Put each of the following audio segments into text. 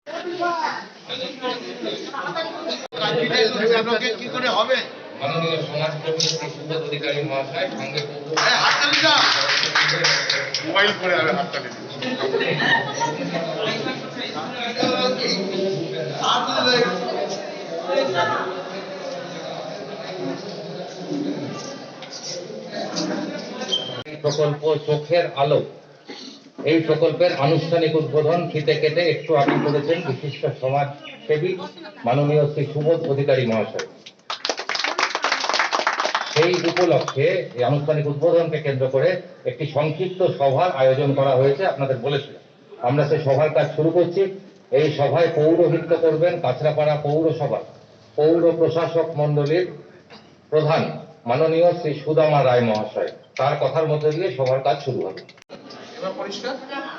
মাননীয় সমাজকর্মী শ্রী সুবোধ অধিকারী মহাশয় সঙ্গে মোবাইল করে হাততালি প্রকল্প চোখের আলো এই প্রকল্পের আনুষ্ঠানিক উদ্বোধন ফিতে কেটে একটু আগে করেছেন বিশিষ্ট সমাজসেবী মাননীয় শ্রী সুবোধ অধিকারী মহাশয়। সেই উপলক্ষে এই আনুষ্ঠানিক উদ্বোধনকে কেন্দ্র করে একটি সংক্ষিপ্ত সভার আয়োজন করা হয়েছে। আপনাদের বলেছিলাম আমরা সেই সভার কাজ শুরু করছি। এই সভায় পৌরোহিত্য করবেন কাঁচরাপাড়া পৌরসভা পৌর প্রশাসক মণ্ডলীর প্রধান মাননীয় শ্রী সুদামা রায় মহাশয়। তার কথার মধ্যে দিয়ে সভার কাজ শুরু হবে। এবার পরিষ্কার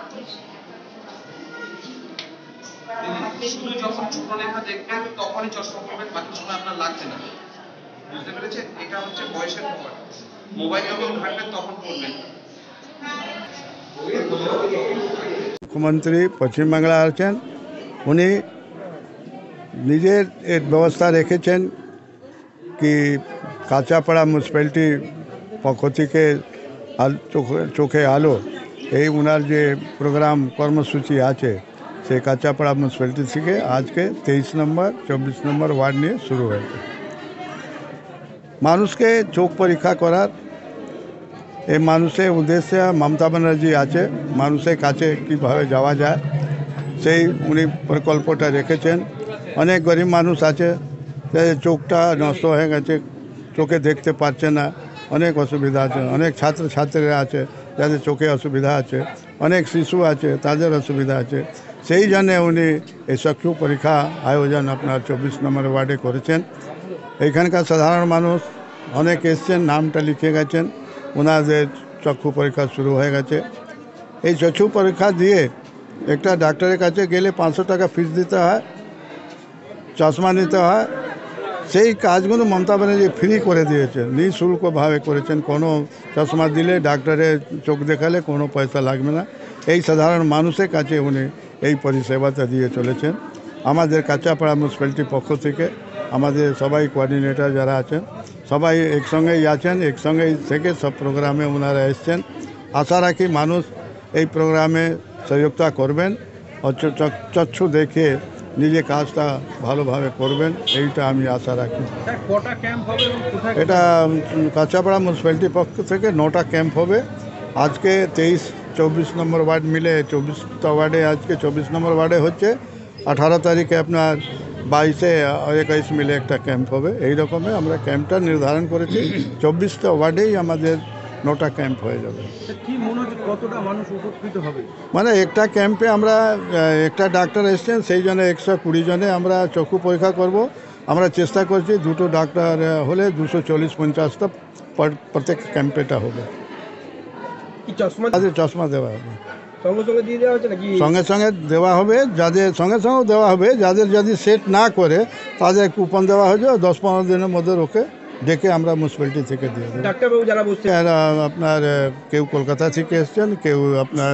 শুধু যখন চূর্ণলেখা দেখবেন তখনই চশমা পরবেন, বাকি সময় আপনার লাগছে না, বুঝতে পেরেছেন? এটা হচ্ছে বয়সের ব্যাপার। মোবাইল যখন ঘাটবেন তখন পড়বেন। মুখ্যমন্ত্রী পশ্চিম বাংলা আছেন, উনি নিজের ব্যবস্থা রেখেছেন কি কাঁচাপাড়া মিউনিসিপ্যালিটি পক্ষ থেকে চোখে আলো এই উনার যে প্রোগ্রাম কর্মসূচি আছে সেই কাঁচাপাড়া মিউনিসিপ্যালিটি থেকে আজকে 23 নম্বর 24 নম্বর ওয়ার্ড নিয়ে শুরু হয়েছে। মানুষকে চোখ পরীক্ষা করার এই মানুষের উদ্দেশ্যে মমতা ব্যানার্জি আছে, মানুষের কাছে কীভাবে যাওয়া যায় সেই উনি প্রকল্পটা রেখেছেন। অনেক গরিব মানুষ আছে যাদের চোখটা নষ্ট হয়ে গেছে, চোখে দেখতে পাচ্ছে না, অনেক অসুবিধা আছে। অনেক ছাত্রছাত্রীরা আছে যাদের চোখে অসুবিধা আছে, অনেক শিশু আছে তাদের অসুবিধা আছে। সেই জন্যে উনি এই চক্ষু পরীক্ষা আয়োজন আপনার 24 নম্বর ওয়ার্ডে করেছেন। এইখানকার সাধারণ মানুষ অনেক এসছেন, নামটা লিখে গেছেন, ওনাদের চক্ষু পরীক্ষা শুরু হয়ে গেছে। এই চক্ষু পরীক্ষা দিয়ে একটা ডাক্তারের কাছে গেলে 500 টাকা ফিস দিতে হয়, চশমা নিতে হয়। সেই কাজগুলো মমতা ব্যানার্জি ফ্রি করে দিয়েছেন, নিঃশুল্কভাবে করেছেন। কোনো চশমা দিলে ডাক্তারের চোখ দেখালে কোনো পয়সা লাগবে না। এই সাধারণ মানুষের কাছে উনি এই পরিষেবাটা দিয়ে চলেছেন। আমাদের কাঁচাপাড়া মিউনিসিপ্যালিটির পক্ষ থেকে আমাদের সবাই কোঅর্ডিনেটর যারা আছেন সবাই একসঙ্গেই আছেন, একসঙ্গেই থেকে সব প্রোগ্রামে ওনারা এসছেন। আশা রাখি মানুষ এই প্রোগ্রামে সহযোগিতা করবেন, চক্ষু দেখে নিজে কাজটা ভালোভাবে করবেন, এইটা আমি আশা রাখি। এটা কাঁচাপাড়া মিউনিসিপ্যালিটির পক্ষ থেকে 9টা ক্যাম্প হবে। আজকে 23-24 নম্বর ওয়ার্ড মিলে 24টা ওয়ার্ডে আজকে 24 নম্বর ওয়ার্ডে হচ্ছে। 18 তারিখে আপনার 22-21 মিলে একটা ক্যাম্প হবে। এই রকমই আমরা ক্যাম্পটা নির্ধারণ করেছি। 24টা ওয়ার্ডেই আমাদের 9টা ক্যাম্প হয়ে যাবে। কি মনে হচ্ছে কতটা মানুষ উপকৃত হবে? মানে একটা ক্যাম্পে আমরা একটা ডাক্তার এসছেন, সেই জন্য 120 জনে আমরা চক্ষু পরীক্ষা করব। আমরা চেষ্টা করছি 2টো ডাক্তার হলে 240-50টা প্রত্যেক ক্যাম্পেটা হবে। চশমা দেওয়া হবে, সঙ্গে সঙ্গে দিয়ে দেওয়া হচ্ছে নাকি? সঙ্গে সঙ্গে দেওয়া হবে, যাদের সঙ্গে সঙ্গেও দেওয়া হবে। যাদের যদি সেট না করে তাদের কুপন দেওয়া হয়েছে, 10-15 দিনের মধ্যে ওকে ডেকে আমরা মিউনিসিপ্যালিটি থেকে দিয়ে দেবো। ডাক্তারবাবু যারা বসছে আপনার কেউ কলকাতা থেকে এসছেন, কেউ আপনার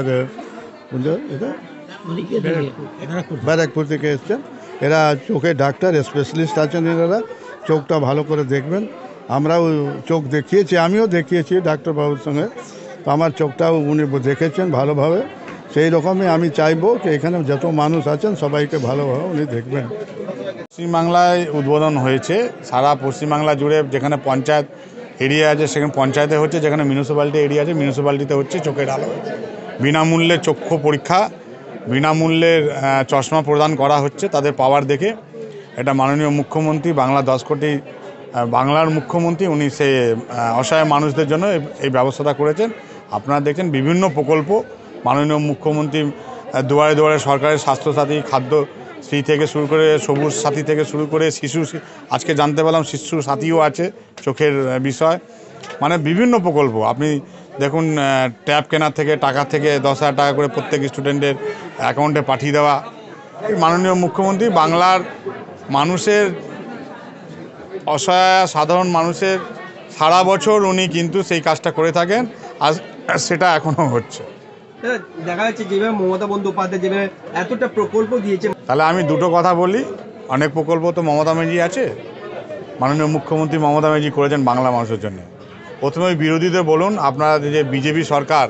ব্যারাকপুর থেকে এসছেন। এরা চোখে ডাক্তার স্পেশালিস্ট আছেন, এনারা চোখটা ভালো করে দেখবেন। আমরাও চোখ দেখিয়েছি, আমিও দেখিয়েছি ডাক্তারবাবুর সঙ্গে, তো আমার চোখটাও উনি দেখেছেন ভালোভাবে। সেই রকমই আমি চাইবো যে এখানে যত মানুষ আছেন সবাইকে ভালোভাবে উনি দেখবেন। পশ্চিমবাংলায় উদ্বোধন হয়েছে, সারা পশ্চিমবাংলা জুড়ে যেখানে পঞ্চায়েত এরিয়া আছে সেখানে পঞ্চায়েতে হচ্ছে, যেখানে মিউনিসিপ্যালিটি এরিয়া আছে মিউনিসিপ্যালিটিতে হচ্ছে চোখের আলো। বিনামূল্যে চক্ষু পরীক্ষা, বিনামূল্যের চশমা প্রদান করা হচ্ছে তাদের পাওয়ার দেখে। এটা মাননীয় মুখ্যমন্ত্রী, বাংলা 10 কোটি বাংলার মুখ্যমন্ত্রী, উনি সেই অসহায় মানুষদের জন্য এই ব্যবস্থাটা করেছেন। আপনারা দেখছেন বিভিন্ন প্রকল্প মাননীয় মুখ্যমন্ত্রী দুয়ারে দুয়ারে সরকারের স্বাস্থ্যসাথী, খাদ্যশ্রী থেকে শুরু করে সবুজ সাথী থেকে শুরু করে শিশু, আজকে জানতে পারলাম শিশু সাথীও আছে চোখের বিষয়, মানে বিভিন্ন প্রকল্প। আপনি দেখুন ট্যাব কেনার থেকে টাকা থেকে 10,000 টাকা করে প্রত্যেক স্টুডেন্টের অ্যাকাউন্টে পাঠিয়ে দেওয়া। মাননীয় মুখ্যমন্ত্রী বাংলার মানুষের অসহায় সাধারণ মানুষের সারা বছর উনি কিন্তু সেই কাজটা করে থাকেন, আর সেটা এখনও হচ্ছে। দেখা যাচ্ছে যেভাবে মমতা বন্দ্যোপাধ্যায় যেভাবে এতটা প্রকল্প দিয়েছে তাহলে আমি দুটো কথা বলি, অনেক প্রকল্প তো মমতা ব্যানার্জি আছে, মাননীয় মুখ্যমন্ত্রী মমতা ব্যানার্জি করেছেন বাংলা মানুষের জন্য। প্রথমে ওই বিরোধীদের বলুন, আপনারা যে বিজেপি সরকার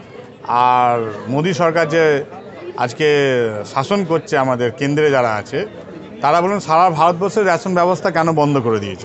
আর মোদী সরকার যে আজকে শাসন করছে আমাদের কেন্দ্রে যারা আছে, তারা বলুন সারা ভারতবর্ষের রেশন ব্যবস্থা কেন বন্ধ করে দিয়েছে?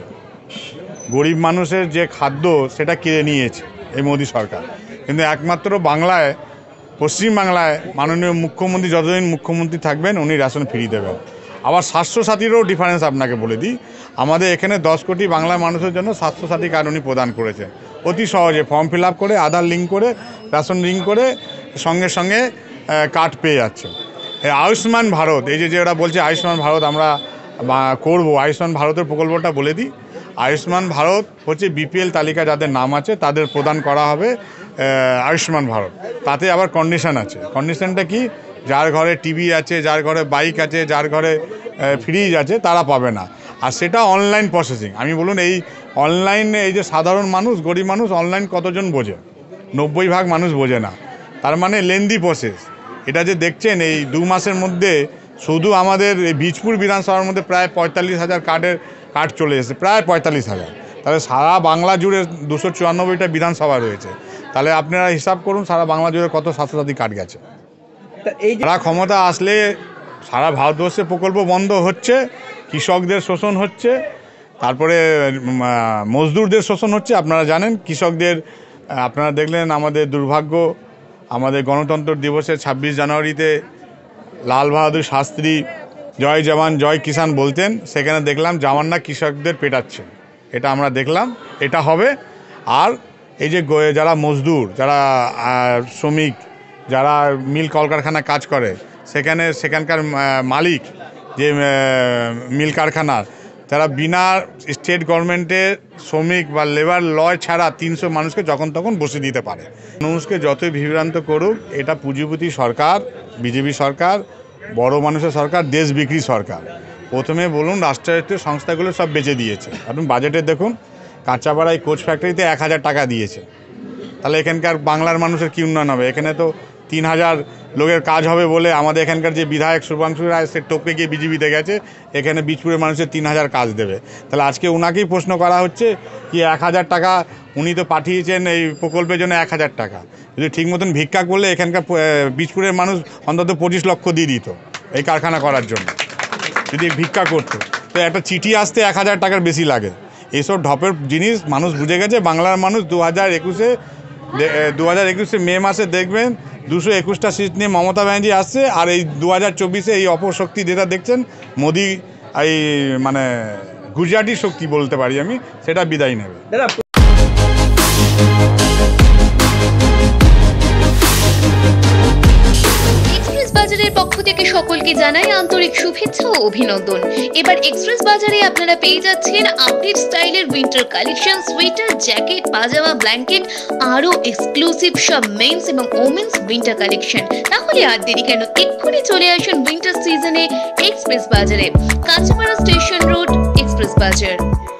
গরিব মানুষের যে খাদ্য সেটা কেড়ে নিয়েছে এই মোদী সরকার, কিন্তু একমাত্র বাংলায়, পশ্চিমবাংলায় মাননীয় মুখ্যমন্ত্রী যতদিন মুখ্যমন্ত্রী থাকবেন উনি রেশন ফ্রি দেবেন। আবার স্বাস্থ্যসাথীরও ডিফারেন্স আপনাকে বলে দিই, আমাদের এখানে 10 কোটি বাংলার মানুষের জন্য স্বাস্থ্যসাথী কার্ড উনি প্রদান করেছেন অতি সহজে, ফর্ম ফিল আপ করে আধার লিঙ্ক করে রেশন লিঙ্ক করে সঙ্গে সঙ্গে কার্ড পেয়ে যাচ্ছে। এই আয়ুষ্মান ভারত, এই যে ওরা বলছে আয়ুষ্মান ভারত আমরা করব, আয়ুষ্মান ভারতের প্রকল্পটা বলে দিই। আয়ুষ্মান ভারত হচ্ছে বিপিএল তালিকা যাদের নাম আছে তাদের প্রদান করা হবে আয়ুষ্মান ভারত। তাতে আবার কন্ডিশন আছে। কন্ডিশনটা কি? যার ঘরে টিভি আছে, যার ঘরে বাইক আছে, যার ঘরে ফ্রিজ আছে তারা পাবে না। আর সেটা অনলাইন প্রসেসিং। আমি বলুন এই অনলাইনে এই যে সাধারণ মানুষ, গরিব মানুষ অনলাইন কতজন বোঝে? 90% মানুষ বোঝে না। তার মানে লেন্দি প্রসেস। এটা যে দেখছেন এই 2 মাসের মধ্যে শুধু আমাদের এই বীজপুর বিধানসভার মধ্যে প্রায় 45,000 কার্ড চলে এসেছে, প্রায় 45,000। তাহলে সারা বাংলা জুড়ে 294টা বিধানসভা রয়েছে, তাহলে আপনারা হিসাব করুন সারা বাংলা জুড়ে কত স্বাস্থ্যসাথী কার্ড গেছে। তারা ক্ষমতা আসলে সারা ভারতবর্ষে প্রকল্প বন্ধ হচ্ছে, কৃষকদের শোষণ হচ্ছে, তারপরে মজদুরদের শোষণ হচ্ছে। আপনারা জানেন কৃষকদের, আপনারা দেখলেন আমাদের দুর্ভাগ্য, আমাদের গণতন্ত্র দিবসের 26 জানুয়ারিতে লাল বাহাদুর শাস্ত্রী জয় জওয়ান জয় কিষাণ বলতেন, সেখানে দেখলাম জওয়ানরা কৃষকদের পেটাচ্ছে। এটা আমরা দেখলাম, এটা হবে। আর এই যে যারা মজদুর, যারা শ্রমিক, যারা মিল কলকারখানায় কাজ করে, সেখানকার মালিক যে মিল কারখানার, তারা বিনা স্টেট গভর্নমেন্টের শ্রমিক বা লেবার লয় ছাড়া 300 মানুষকে যখন তখন বসে দিতে পারে। মানুষকে যতই বিভ্রান্ত করুক, এটা পুঁজিপতি সরকার, বিজেপি সরকার, বড় মানুষের সরকার, দেশ বিক্রি সরকার। প্রথমে বলুন রাষ্ট্রায়ত্ত সংস্থাগুলো সব বেচে দিয়েছে। আপনি বাজেটে দেখুন, কাঁচাপাড়ায় কোচ ফ্যাক্টরিতে 1000 টাকা দিয়েছে। তাহলে এখানকার বাংলার মানুষের কী উন্নয়ন হবে? এখানে তো 3000 লোকের কাজ হবে বলে আমাদের এখানকার যে বিধায়ক শুভাংশু রায় সে টপকে গিয়ে বিজেপিতে গেছে, এখানে বীজপুরের মানুষের 3000 কাজ দেবে। তাহলে আজকে ওনাকেই প্রশ্ন করা হচ্ছে কি 1000 টাকা উনি তো পাঠিয়েছেন এই প্রকল্পের জন্য 1000 টাকা, যদি ঠিক মতন ভিক্ষা করলে এখানকার বীজপুরের মানুষ অন্তত 25 লক্ষ দিয়ে দিত এই কারখানা করার জন্য, যদি ভিক্ষা করতো। তো একটা চিঠি আসতে 1000 টাকার বেশি লাগে। এইসব ঢপের জিনিস মানুষ বুঝে গেছে। বাংলার মানুষ 2021 মে মাসে দেখবেন 221টা সিট নিয়ে মমতা ব্যানার্জি আসছে, আর এই 2024 এই অপশক্তি যেটা দেখছেন মোদি, এই মানে গুজরাটি শক্তি বলতে পারি আমি, সেটা বিদায় নেবে। এক্সপ্রেস বাজারের পক্ষ থেকে সকলকে জানাই আন্তরিক শুভেচ্ছা ও অভিনন্দন। এবার এক্সপ্রেস বাজারে আপনারা পেয়ে যাচ্ছেন আপডেট স্টাইলের winter collection, sweater, jacket, pyjama, blanket, আরো এক্সক্লুসিভ সব মেন্স এবং ওমেন্স উইন্টার কালেকশন। তাহলে আর দেরি কেন, এক্ষুনি চলে আসুন উইন্টার সিজনে এক্সপ্রেস বাজারে, কাঁচাপাড়া স্টেশন রোড, এক্সপ্রেস বাজার।